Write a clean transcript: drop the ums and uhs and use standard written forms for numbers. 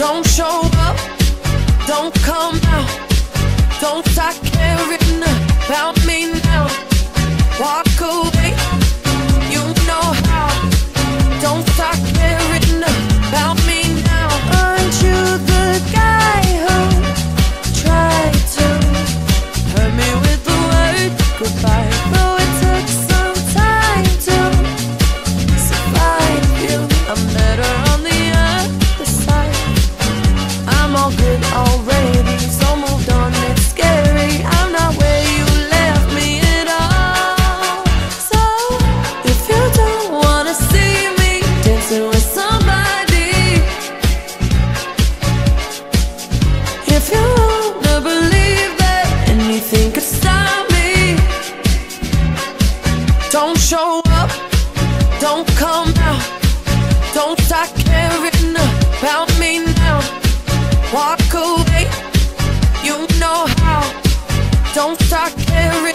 Don't show up, don't come out, don't start caring about me now. Walk away, you know how. Don't start caring about me now. Aren't you the guy who tried to hurt me with the word goodbye? Though it took some time to survive you, I'm better on the other side. I'm all good already, so moved on, it's scary. I'm not where you left me at all. So if you don't wanna see me dancing with somebody, if you wanna believe that anything could stop me, don't show up, don't come out, don't start caring about me now. Walk away, you know how. Don't start caring